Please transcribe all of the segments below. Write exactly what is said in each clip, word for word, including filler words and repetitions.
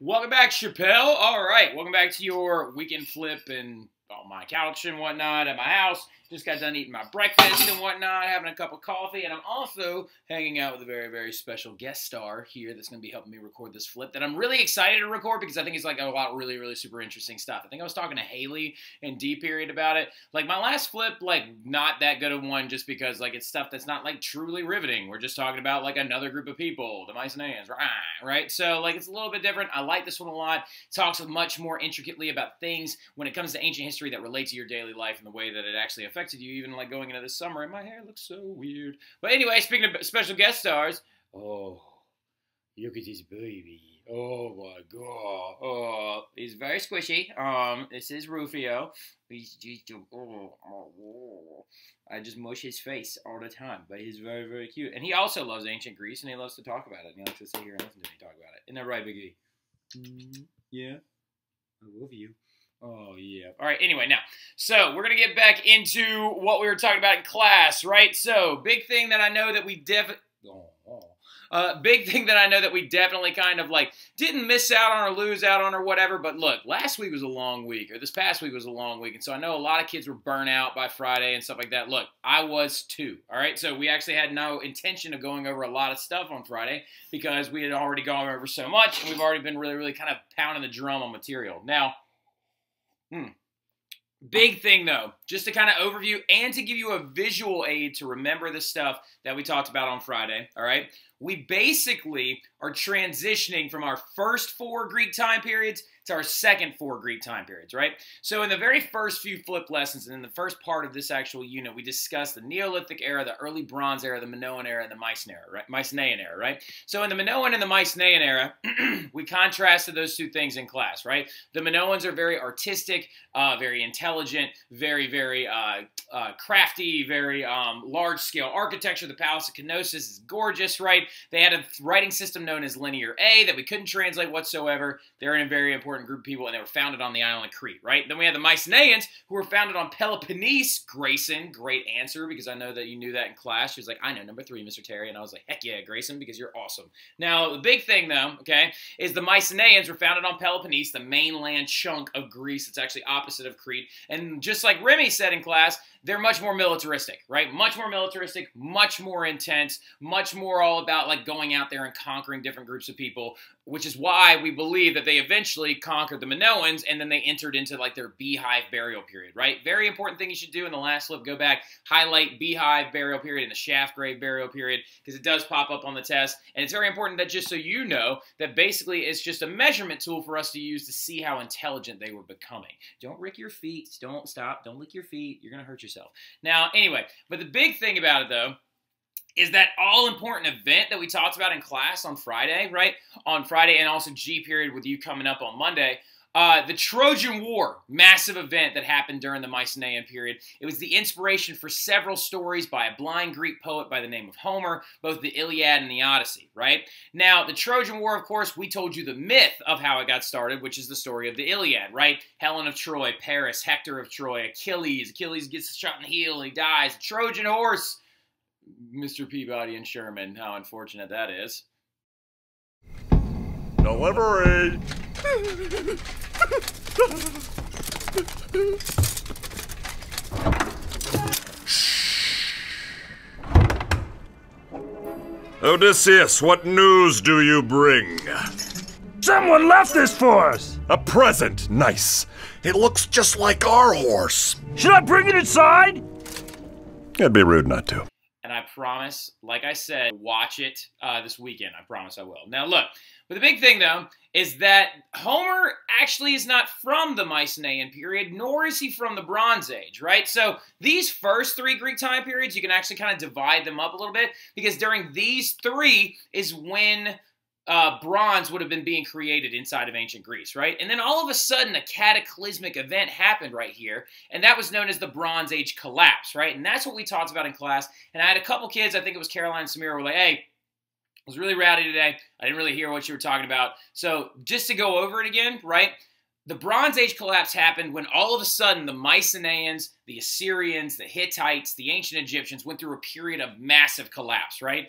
Welcome back, Chappelle. All right, welcome back to your weekend flip and on my couch and whatnot at my house. Just got done eating my breakfast and whatnot, having a cup of coffee, and I'm also hanging out with a very, very special guest star here that's going to be helping me record this flip that I'm really excited to record because I think it's like a lot of really, really super interesting stuff. I think I was talking to Haley in D period about it. Like my last flip, like not that good of one just because like it's stuff that's not like truly riveting. We're just talking about like another group of people, the Mycenaeans, right? So like it's a little bit different. I like this one a lot. It talks much more intricately about things when it comes to ancient history that relate to your daily life and the way that it actually affected you, even like going into the summer, and my hair looks so weird. But anyway, speaking of special guest stars, oh, look at this baby. Oh my god. Oh, he's very squishy. Um, this is Rufio. He's just, oh, oh, oh. I just mush his face all the time, but he's very, very cute. And he also loves ancient Greece, and he loves to talk about it. And he likes to sit here and listen to me talk about it. Isn't that right, Biggie? Mm, yeah. I love you. Oh, yeah. All right, anyway, now, so we're going to get back into what we were talking about in class, right? So, big thing that I know that we definitely... Oh, oh. Uh, big thing that I know that we definitely kind of, like, didn't miss out on or lose out on or whatever, but look, last week was a long week, or this past week was a long week, and so I know a lot of kids were burnt out by Friday and stuff like that. Look, I was too, all right? So we actually had no intention of going over a lot of stuff on Friday because we had already gone over so much, and we've already been really, really kind of pounding the drum on material. Now... Hmm. Big thing, though, just to kind of overview and to give you a visual aid to remember the stuff that we talked about on Friday, all right? We basically are transitioning from our first four Greek time periods to our second four Greek time periods, right? So in the very first few flip lessons and in the first part of this actual unit, we discussed the Neolithic era, the early Bronze era, the Minoan era, and the Mycenaean era, right? Mycenaean era, right? So in the Minoan and the Mycenaean era, we contrasted those two things in class, right? The Minoans are very artistic, uh, very intelligent, very, very uh, uh, crafty, very um, large-scale architecture. The Palace of Knossos is gorgeous, right? They had a writing system known as Linear A that we couldn't translate whatsoever. They're a very important group of people, and they were founded on the island of Crete, right? Then we had the Mycenaeans, who were founded on Peloponnese. Grayson, great answer, because I know that you knew that in class. She was like, I know, number three, Mister Terry. And I was like, heck yeah, Grayson, because you're awesome. Now, the big thing, though, okay, is the Mycenaeans were founded on Peloponnese, the mainland chunk of Greece. It's actually opposite of Crete. And just like Remy said in class, they're much more militaristic, right? Much more militaristic, much more intense, much more all about like going out there and conquering different groups of people, which is why we believe that they eventually conquered the Minoans and then they entered into like their beehive burial period, right? Very important thing you should do in the last flip, go back, highlight beehive burial period and the shaft grave burial period because it does pop up on the test. And it's very important that just so you know that basically it's just a measurement tool for us to use to see how intelligent they were becoming. Don't rick your feet. Don't stop. Don't lick your feet. You're going to hurt yourself. Now, anyway, but the big thing about it, though, is that all-important event that we talked about in class on Friday, right? On Friday and also G period with you coming up on Monday. Uh, the Trojan War, massive event that happened during the Mycenaean period. It was the inspiration for several stories by a blind Greek poet by the name of Homer, both the Iliad and the Odyssey, right? Now, the Trojan War, of course, we told you the myth of how it got started, which is the story of the Iliad, right? Helen of Troy, Paris, Hector of Troy, Achilles. Achilles gets shot in the heel and he dies. Trojan horse, Mister Peabody and Sherman. How unfortunate that is. Delivery! Odysseus, what news do you bring? Someone left this for us! A present, nice. It looks just like our horse. Should I bring it inside? It'd be rude not to. And I promise, like I said, watch it uh, this weekend. I promise I will. Now look, but the big thing though is that Homer actually is not from the Mycenaean period, nor is he from the Bronze Age, right? So these first three Greek time periods, you can actually kind of divide them up a little bit because during these three is when Uh, bronze would have been being created inside of ancient Greece, right? And then all of a sudden, a cataclysmic event happened right here, and that was known as the Bronze Age collapse, right? And that's what we talked about in class. And I had a couple kids, I think it was Caroline and Samira, were like, hey, it was really rowdy today. I didn't really hear what you were talking about. So just to go over it again, right? The Bronze Age collapse happened when all of a sudden the Mycenaeans, the Assyrians, the Hittites, the ancient Egyptians went through a period of massive collapse, right?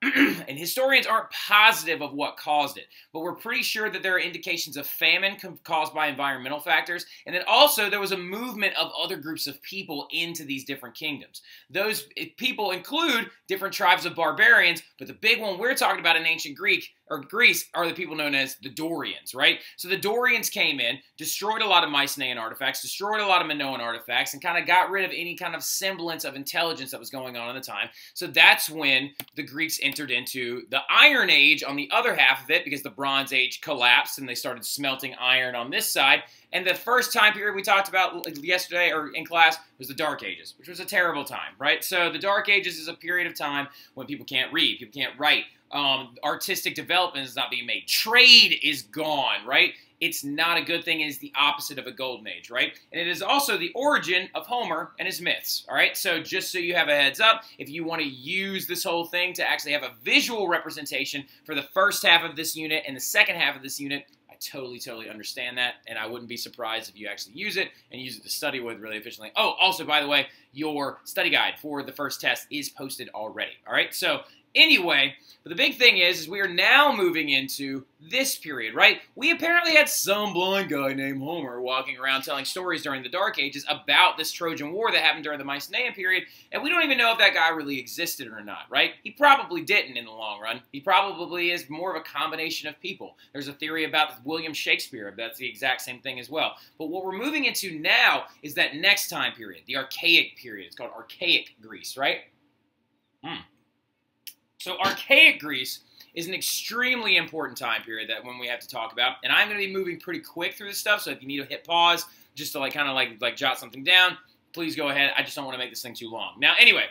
and historians aren't positive of what caused it, but we're pretty sure that there are indications of famine caused by environmental factors, and then also there was a movement of other groups of people into these different kingdoms. Those people include different tribes of barbarians, but the big one we're talking about in ancient Greek or Greece are the people known as the Dorians, right? So the Dorians came in, destroyed a lot of Mycenaean artifacts, destroyed a lot of Minoan artifacts, and kind of got rid of any kind of semblance of intelligence that was going on at the time. So that's when the Greeks entered into the Iron Age on the other half of it, because the Bronze Age collapsed and they started smelting iron on this side. And the first time period we talked about yesterday or in class was the Dark Ages, which was a terrible time, right? So the Dark Ages is a period of time when people can't read, people can't write, um, artistic development is not being made, trade is gone, right? It's not a good thing. It is the opposite of a golden age, right? And it is also the origin of Homer and his myths, all right? So just so you have a heads up, if you want to use this whole thing to actually have a visual representation for the first half of this unit and the second half of this unit, I totally, totally understand that, and I wouldn't be surprised if you actually use it and use it to study with really efficiently. Oh, also, by the way, your study guide for the first test is posted already, all right? So anyway, but the big thing is, is we are now moving into this period, right? We apparently had some blind guy named Homer walking around telling stories during the Dark Ages about this Trojan War that happened during the Mycenaean period, and we don't even know if that guy really existed or not, right? He probably didn't in the long run. He probably is more of a combination of people. There's a theory about William Shakespeare, that's the exact same thing as well. But what we're moving into now is that next time period, the Archaic period. It's called Archaic Greece, right? Hmm. So Archaic Greece is an extremely important time period that when we have to talk about, and I'm going to be moving pretty quick through this stuff, so if you need to hit pause just to like kind of like, like jot something down, please go ahead. I just don't want to make this thing too long. Now, anyway,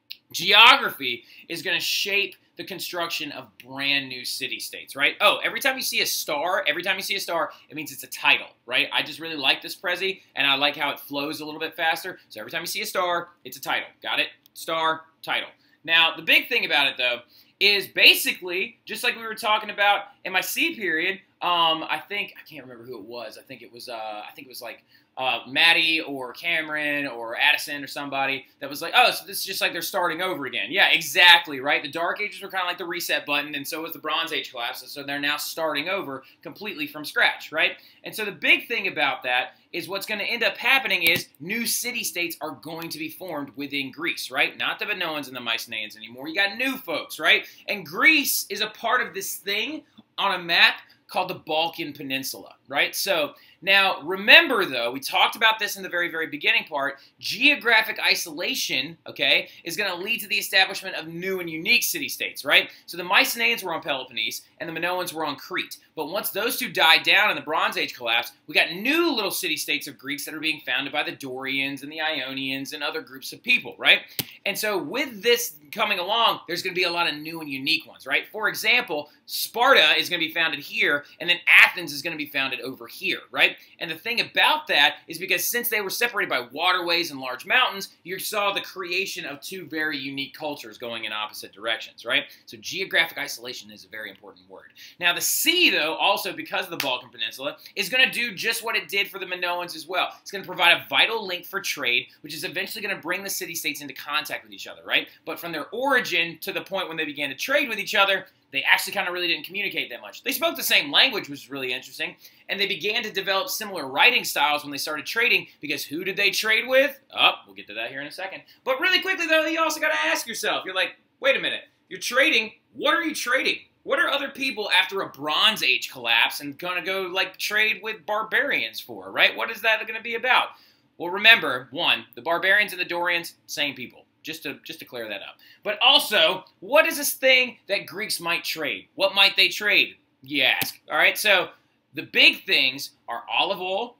geography is going to shape the construction of brand new city-states, right? Oh, every time you see a star, every time you see a star, it means it's a title, right? I just really like this Prezi, and I like how it flows a little bit faster. So every time you see a star, it's a title. Got it? Star, title. Now, the big thing about it, though, is basically, just like we were talking about in my C period, um, I think, I can't remember who it was. I think it was, uh, I think it was like uh, Maddie or Cameron or Addison or somebody that was like, oh, so this is just like they're starting over again. Yeah, exactly, right? The Dark Ages were kind of like the reset button, and so was the Bronze Age collapse, so they're now starting over completely from scratch, right? And so the big thing about that is what's going to end up happening is new city-states are going to be formed within Greece, right? Not the Minoans and the Mycenaeans anymore. You got new folks, right? And Greece is a part of this thing on a map called the Balkan Peninsula, right? So now remember, though, we talked about this in the very, very beginning part, geographic isolation, okay, is going to lead to the establishment of new and unique city-states, right? So the Mycenaeans were on Peloponnese and the Minoans were on Crete. But once those two died down and the Bronze Age collapsed, we got new little city-states of Greeks that are being founded by the Dorians and the Ionians and other groups of people, right? And so with this coming along, there's going to be a lot of new and unique ones, right? For example, Sparta is going to be founded here, and then Athens is going to be founded over here, right? And the thing about that is because since they were separated by waterways and large mountains, you saw the creation of two very unique cultures going in opposite directions, right? So geographic isolation is a very important word. Now the sea, though, also because of the Balkan Peninsula, is going to do just what it did for the Minoans as well. It's going to provide a vital link for trade, which is eventually going to bring the city-states into contact with each other, right? But from their origin to the point when they began to trade with each other, they actually kind of really didn't communicate that much. They spoke the same language, which was really interesting, and they began to develop similar writing styles when they started trading, because who did they trade with? Oh, we'll get to that here in a second. But really quickly, though, you also got to ask yourself, you're like, wait a minute, you're trading, what are you trading? What are other people after a Bronze Age collapse and going to go, like, trade with barbarians for, right? What is that going to be about? Well, remember, one, the barbarians and the Dorians, same people. Just to, just to clear that up. But also, what is this thing that Greeks might trade? What might they trade, you ask? All right, so the big things are olive oil,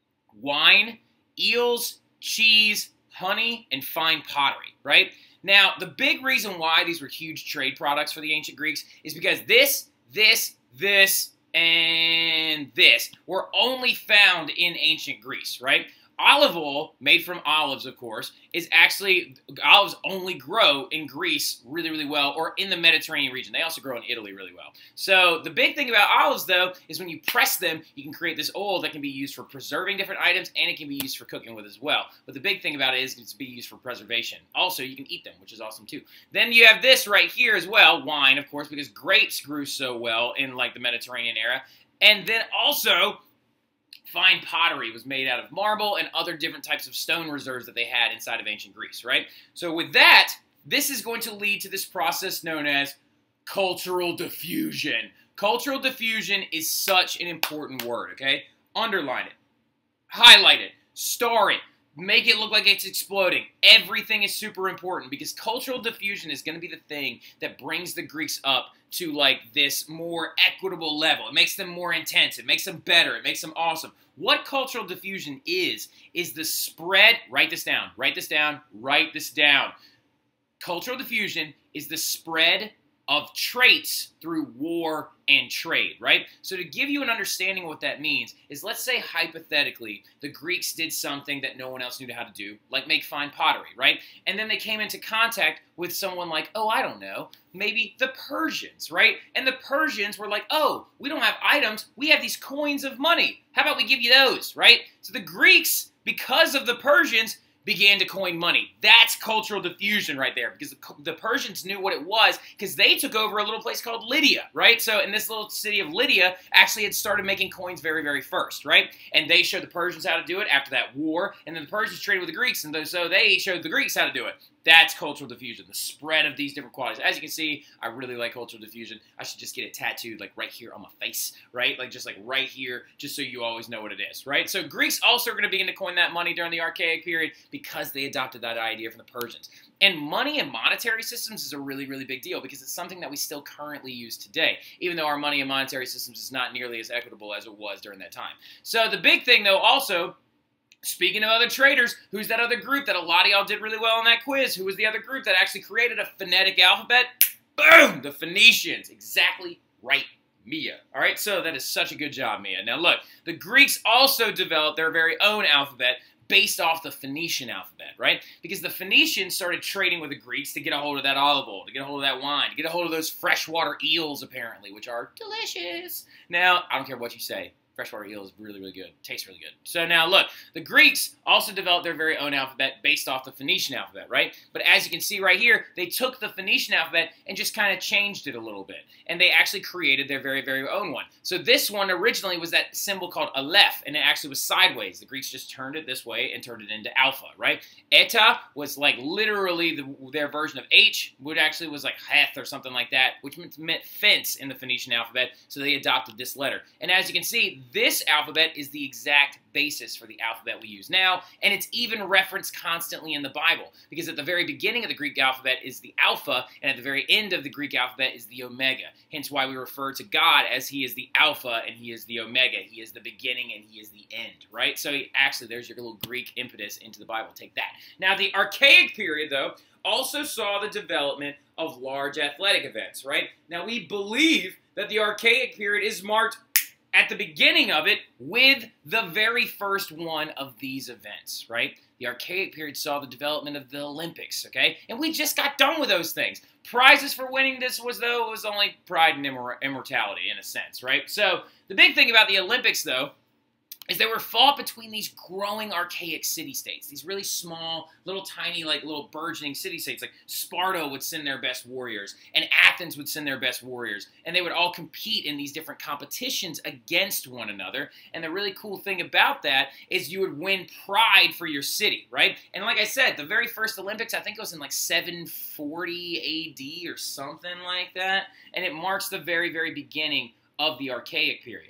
wine, eels, cheese, honey, and fine pottery, right? Now, the big reason why these were huge trade products for the ancient Greeks is because this, this, this, and this were only found in ancient Greece, right? Olive oil, made from olives, of course, is actually, olives only grow in Greece really, really well, or in the Mediterranean region. They also grow in Italy really well. So the big thing about olives, though, is when you press them, you can create this oil that can be used for preserving different items, and it can be used for cooking with as well. But the big thing about it is it's be used for preservation. Also, you can eat them, which is awesome too. Then you have this right here as well, wine, of course, because grapes grew so well in like the Mediterranean era. And then also, fine pottery was made out of marble and other different types of stone reserves that they had inside of ancient Greece, right? So with that, this is going to lead to this process known as cultural diffusion. Cultural diffusion is such an important word, okay? Underline it, highlight it, star it, make it look like it's exploding. Everything is super important because cultural diffusion is going to be the thing that brings the Greeks up to like this more equitable level. It makes them more intense. It makes them better. It makes them awesome. What cultural diffusion is, is the spread, write this down, write this down, write this down. Cultural diffusion is the spread of traits through war and trade, right? So to give you an understanding of what that means is, let's say hypothetically the Greeks did something that no one else knew how to do, like make fine pottery, right? And then they came into contact with someone like, oh, I don't know, maybe the Persians, right? And the Persians were like, oh, we don't have items, we have these coins of money. How about we give you those, right? So the Greeks, because of the Persians, began to coin money. That's cultural diffusion right there, because the, the Persians knew what it was because they took over a little place called Lydia, right? So in this little city of Lydia actually had started making coins very, very first, right? And they showed the Persians how to do it after that war, and then the Persians traded with the Greeks, and so they showed the Greeks how to do it. That's cultural diffusion, the spread of these different qualities. As you can see, I really like cultural diffusion. I should just get it tattooed like right here on my face, right? Like just like right here, just so you always know what it is, right? So Greeks also are going to begin to coin that money during the Archaic period because they adopted that idea from the Persians. And money and monetary systems is a really, really big deal because it's something that we still currently use today, even though our money and monetary systems is not nearly as equitable as it was during that time. So the big thing, though, also, speaking of other traders, who's that other group that a lot of y'all did really well on that quiz? Who was the other group that actually created a phonetic alphabet? Boom! The Phoenicians. Exactly right, Mia. All right, so that is such a good job, Mia. Now look, the Greeks also developed their very own alphabet based off the Phoenician alphabet, right? Because the Phoenicians started trading with the Greeks to get a hold of that olive oil, to get a hold of that wine, to get a hold of those freshwater eels, apparently, which are delicious. Now, I don't care what you say. Freshwater eel is really, really good. Tastes really good. So now, look, the Greeks also developed their very own alphabet based off the Phoenician alphabet, right? But as you can see right here, they took the Phoenician alphabet and just kind of changed it a little bit. And they actually created their very, very own one. So this one originally was that symbol called Aleph, and it actually was sideways. The Greeks just turned it this way and turned it into Alpha, right? Eta was like literally the, their version of H, which actually was like Heth or something like that, which meant fence in the Phoenician alphabet, so they adopted this letter. And as you can see, this alphabet is the exact basis for the alphabet we use now, and it's even referenced constantly in the Bible, because at the very beginning of the Greek alphabet is the Alpha, and at the very end of the Greek alphabet is the Omega, hence why we refer to God as He is the Alpha and He is the Omega. He is the beginning and He is the end, right? So actually, there's your little Greek impetus into the Bible. Take that. Now, the Archaic period, though, also saw the development of large athletic events, right? Now, we believe that the Archaic period is marked at the beginning of it with the very first one of these events, right? The Archaic period saw the development of the Olympics, okay? And we just got done with those things. Prizes for winning this was, though, it was only pride and immor immortality in a sense, right? So the big thing about the Olympics, though, is they were fought between these growing archaic city-states, these really small, little tiny, like little burgeoning city-states. Like Sparta would send their best warriors, and Athens would send their best warriors, and they would all compete in these different competitions against one another. And the really cool thing about that is you would win pride for your city, right? And like I said, the very first Olympics, I think it was in like seven forty A D or something like that, and it marks the very, very beginning of the Archaic period.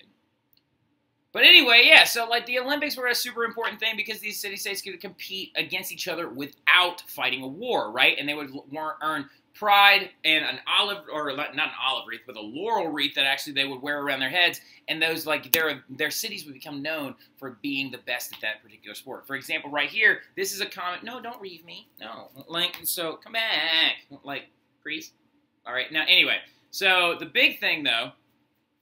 But anyway, yeah, so like the Olympics were a super important thing because these city-states could compete against each other without fighting a war, right? And they would earn pride and an olive, or not an olive wreath, but a laurel wreath that actually they would wear around their heads. And those, like, their, their cities would become known for being the best at that particular sport. For example, right here, this is a comment. No, don't read me. No. Like, so come back. Like, please. All right. Now, anyway, so the big thing, though,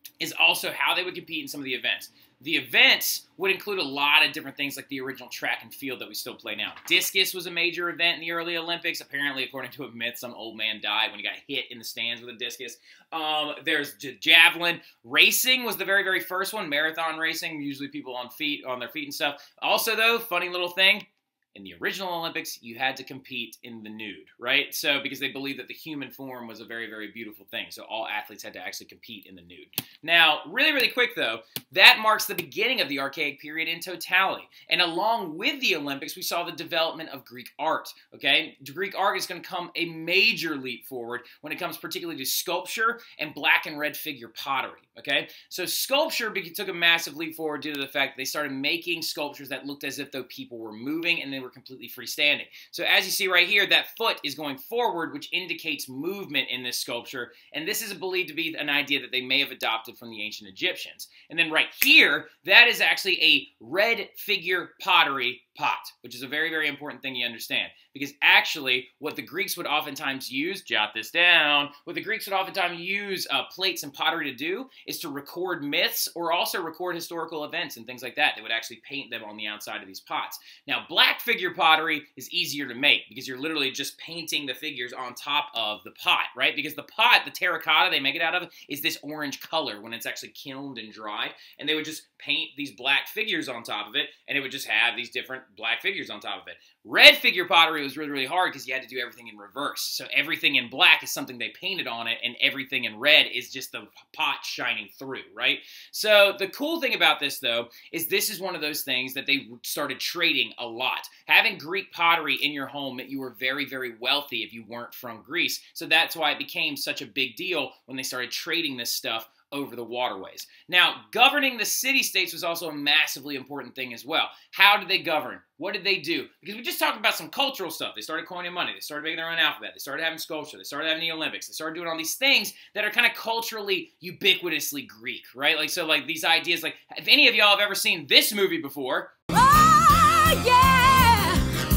is also how they would compete in some of the events. The events would include a lot of different things like the original track and field that we still play now. Discus was a major event in the early Olympics. Apparently, according to a myth, some old man died when he got hit in the stands with a discus. Um, there's j javelin. Racing was the very, very first one. Marathon racing, usually people on feet, on their feet and stuff. Also, though, funny little thing, in the original Olympics, you had to compete in the nude, right? So, because they believed that the human form was a very, very beautiful thing. So, all athletes had to actually compete in the nude. Now, really, really quick, though, that marks the beginning of the Archaic period in totality. And along with the Olympics, we saw the development of Greek art, okay? Greek art is going to come a major leap forward when it comes particularly to sculpture and black and red figure pottery, okay? So, sculpture took a massive leap forward due to the fact that they started making sculptures that looked as if though people were moving, and they were completely freestanding. So as you see right here, that foot is going forward, which indicates movement in this sculpture, and this is believed to be an idea that they may have adopted from the ancient Egyptians. And then right here, that is actually a red figure pottery pot, which is a very, very important thing you understand. Because actually, what the Greeks would oftentimes use, jot this down, what the Greeks would oftentimes use uh, plates and pottery to do is to record myths or also record historical events and things like that. They would actually paint them on the outside of these pots. Now, black figure pottery is easier to make because you're literally just painting the figures on top of the pot, right? Because the pot, the terracotta they make it out of, is this orange color when it's actually kilned and dried, and they would just paint these black figures on top of it, and it would just have these different black figures on top of it. Red figure pottery was really, really hard because you had to do everything in reverse. So everything in black is something they painted on it, and everything in red is just the pot shining through, right? So the cool thing about this, though, is this is one of those things that they started trading a lot. Having Greek pottery in your home meant you were very, very wealthy if you weren't from Greece. So that's why it became such a big deal when they started trading this stuff over the waterways. Now, governing the city-states was also a massively important thing as well. How did they govern? What did they do? Because we just talked about some cultural stuff. They started coining money. They started making their own alphabet. They started having sculpture. They started having the Olympics. They started doing all these things that are kind of culturally ubiquitously Greek, right? Like, so like these ideas, like if any of y'all have ever seen this movie before. Oh, yeah!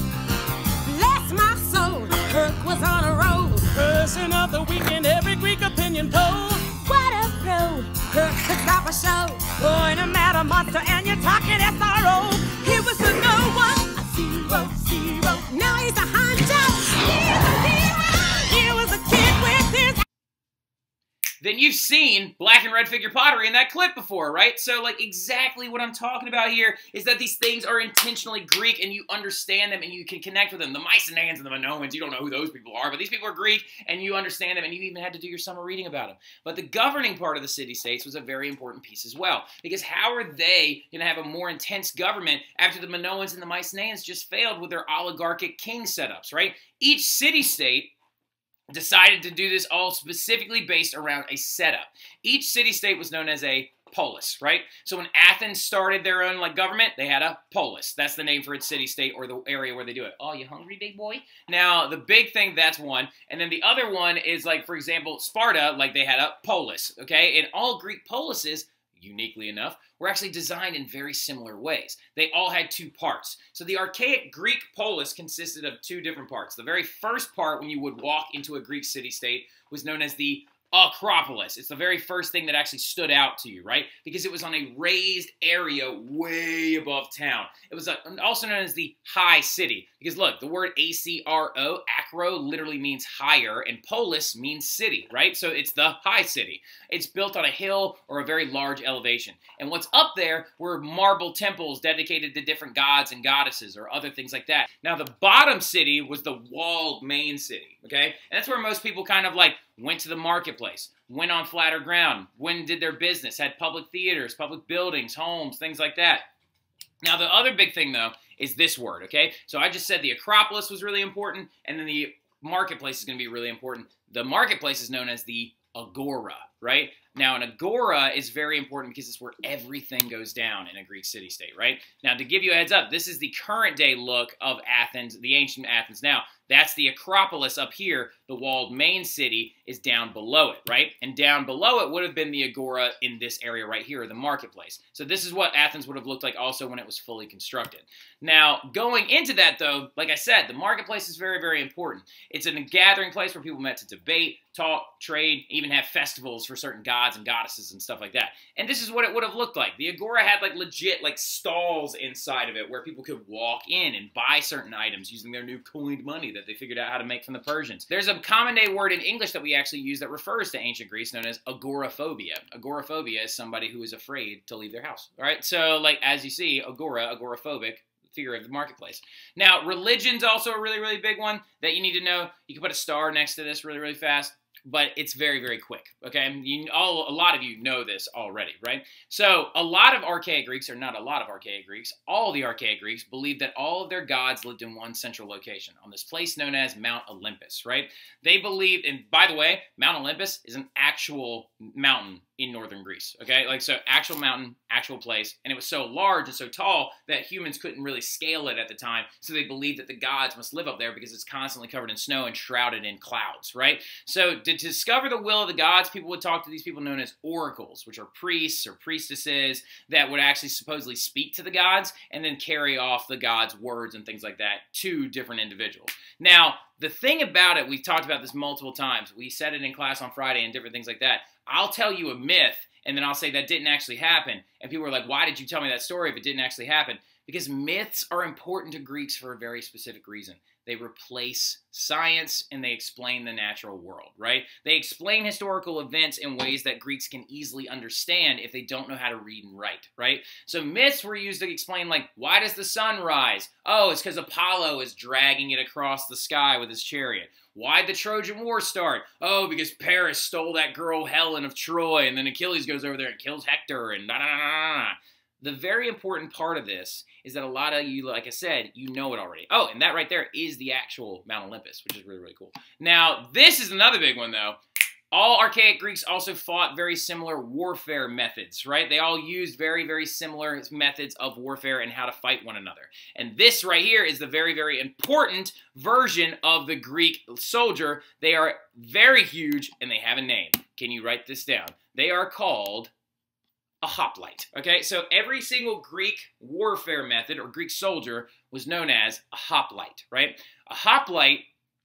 Bless my soul. Kirk was on a roll. Person of the week in every Greek opinion poll. What a pro! Kirk could stop a show. Boy, no matter monster, and you're talking S R O. He was a no one, a zero, zero. Now he's a honcho. He's a hero. He was a kid with his. Then you've seen black and red figure pottery in that clip before, right? So, like, exactly what I'm talking about here is that these things are intentionally Greek, and you understand them, and you can connect with them. The Mycenaeans and the Minoans, you don't know who those people are, but these people are Greek, and you understand them, and you even had to do your summer reading about them. But the governing part of the city-states was a very important piece as well, because how are they going to have a more intense government after the Minoans and the Mycenaeans just failed with their oligarchic king setups, right? Each city-state decided to do this all specifically based around a setup. Each city-state was known as a polis, right? So when Athens started their own like government, they had a polis. That's the name for its city-state or the area where they do it. Oh, you hungry, big boy? Now, the big thing, that's one. And then the other one is like, for example, Sparta, like they had a polis, okay? And all Greek polises, uniquely enough, were actually designed in very similar ways. They all had two parts. So the archaic Greek polis consisted of two different parts. The very first part, when you would walk into a Greek city-state, was known as the Acropolis. It's the very first thing that actually stood out to you, right? Because it was on a raised area way above town. It was also known as the high city. Because look, the word A C R O, acro, literally means higher, and polis means city, right? So it's the high city. It's built on a hill or a very large elevation. And what's up there were marble temples dedicated to different gods and goddesses or other things like that. Now, the bottom city was the walled main city, okay? And that's where most people kind of like went to the marketplace, went on flatter ground, went and did their business, had public theaters, public buildings, homes, things like that. Now, the other big thing, though, is this word, okay? So I just said the Acropolis was really important, and then the marketplace is going to be really important. The marketplace is known as the agora, right? Now, an agora is very important because it's where everything goes down in a Greek city-state, right? Now, to give you a heads up, this is the current-day look of Athens, the ancient Athens. Now, that's the Acropolis up here. The walled main city is down below it, right? And down below it would have been the agora in this area right here, the marketplace. So this is what Athens would have looked like also when it was fully constructed. Now, going into that, though, like I said, the marketplace is very, very important. It's a gathering place where people met to debate, talk, trade, even have festivals for certain gods gods and goddesses and stuff like that. And this is what it would have looked like. The agora had like legit like stalls inside of it where people could walk in and buy certain items using their new coined money that they figured out how to make from the Persians. There's a common day word in English that we actually use that refers to ancient Greece known as agoraphobia. Agoraphobia is somebody who is afraid to leave their house. All right, so like as you see, agora, agoraphobic, figure of the marketplace. Now, religion's also a really, really big one that you need to know. You can put a star next to this really, really fast, but it's very, very quick, okay? You, all, a lot of you know this already, right? So a lot of Archaic Greeks, or not a lot of Archaic Greeks, all the Archaic Greeks believed that all of their gods lived in one central location, on this place known as Mount Olympus, right? They believed, and by the way, Mount Olympus is an actual mountain in northern Greece, okay? Like, so actual mountain, actual place, and it was so large and so tall that humans couldn't really scale it at the time, so they believed that the gods must live up there because it's constantly covered in snow and shrouded in clouds, right? So to discover the will of the gods, people would talk to these people known as oracles, which are priests or priestesses that would actually supposedly speak to the gods and then carry off the gods' words and things like that to different individuals. Now, the thing about it, we've talked about this multiple times. We said it in class on Friday and different things like that. I'll tell you a myth, and then I'll say that didn't actually happen. And people are like, why did you tell me that story if it didn't actually happen? Because myths are important to Greeks for a very specific reason. They replace science and they explain the natural world, right? They explain historical events in ways that Greeks can easily understand if they don't know how to read and write, right? So myths were used to explain, like, why does the sun rise? Oh, it's because Apollo is dragging it across the sky with his chariot. Why'd the Trojan War start? Oh, because Paris stole that girl Helen of Troy, and then Achilles goes over there and kills Hector, and da da da da da. The very important part of this is that a lot of you, like I said, you know it already. Oh, and that right there is the actual Mount Olympus, which is really, really cool. Now, this is another big one, though. All Archaic Greeks also fought very similar warfare methods, right? They all used very, very similar methods of warfare and how to fight one another. And this right here is the very, very important version of the Greek soldier. They are very huge, and they have a name. Can you write this down? They are called a hoplite, okay? So every single Greek warfare method or Greek soldier was known as a hoplite, right? A hoplite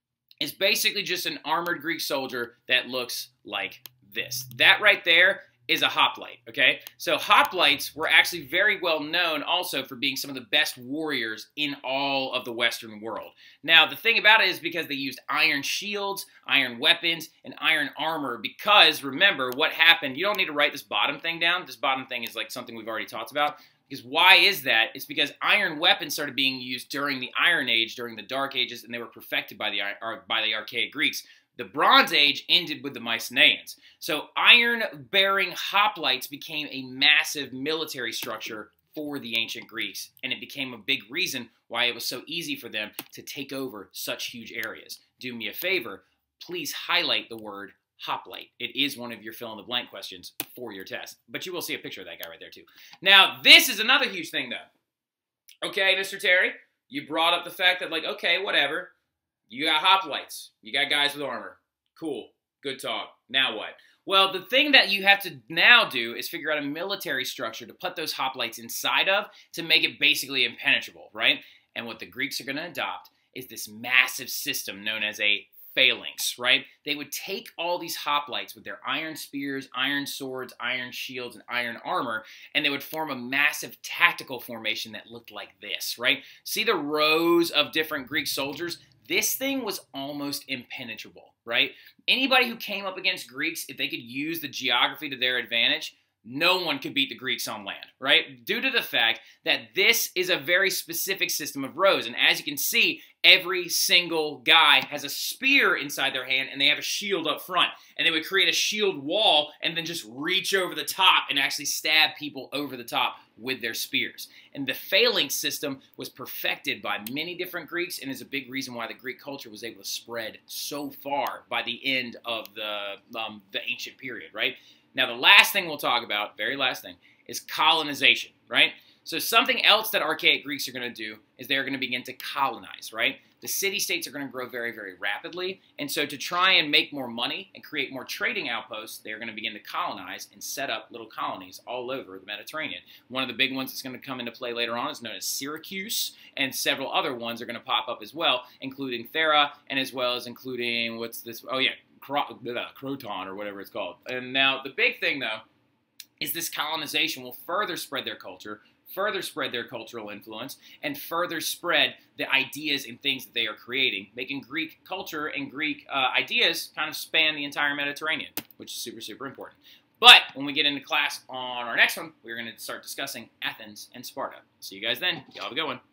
is basically just an armored Greek soldier that looks like this. That right there is a hoplite, okay? So hoplites were actually very well known also for being some of the best warriors in all of the Western world. Now, the thing about it is because they used iron shields, iron weapons, and iron armor because, remember, what happened, you don't need to write this bottom thing down. This bottom thing is like something we've already talked about. Because why is that? It's because iron weapons started being used during the Iron Age, during the Dark Ages, and they were perfected by the, by the Archaic Greeks. The Bronze Age ended with the Mycenaeans. So iron-bearing hoplites became a massive military structure for the ancient Greeks, and it became a big reason why it was so easy for them to take over such huge areas. Do me a favor, please highlight the word hoplite. It is one of your fill-in-the-blank questions for your test, but you will see a picture of that guy right there too. Now, this is another huge thing, though. Okay, Mister Terry, you brought up the fact that, like, okay, whatever. You got hoplites. You got guys with armor. Cool. Good talk. Now what? Well, the thing that you have to now do is figure out a military structure to put those hoplites inside of to make it basically impenetrable, right? And what the Greeks are going to adopt is this massive system known as a phalanx, right? They would take all these hoplites with their iron spears, iron swords, iron shields, and iron armor, and they would form a massive tactical formation that looked like this, right? See the rows of different Greek soldiers? This thing was almost impenetrable, right? Anybody who came up against Greeks, if they could use the geography to their advantage, no one could beat the Greeks on land, right? Due to the fact that this is a very specific system of rows. And as you can see, every single guy has a spear inside their hand and they have a shield up front. And they would create a shield wall and then just reach over the top and actually stab people over the top with their spears. And the phalanx system was perfected by many different Greeks and is a big reason why the Greek culture was able to spread so far by the end of the, um, the ancient period, right? Now, the last thing we'll talk about, very last thing, is colonization, right? So something else that Archaic Greeks are going to do is they're going to begin to colonize, right? the city-states are going to grow very, very rapidly. And so to try and make more money and create more trading outposts, they're going to begin to colonize and set up little colonies all over the Mediterranean. One of the big ones that's going to come into play later on is known as Syracuse, and several other ones are going to pop up as well, including Thera, and as well as including, what's this? Oh, yeah, Croton or whatever it's called. And now the big thing, though, is this colonization will further spread their culture, further spread their cultural influence, and further spread the ideas and things that they are creating, making Greek culture and Greek uh, ideas kind of span the entire Mediterranean, which is super, super important. But when we get into class on our next one, we're going to start discussing Athens and Sparta. See you guys then. Y'all have a good one.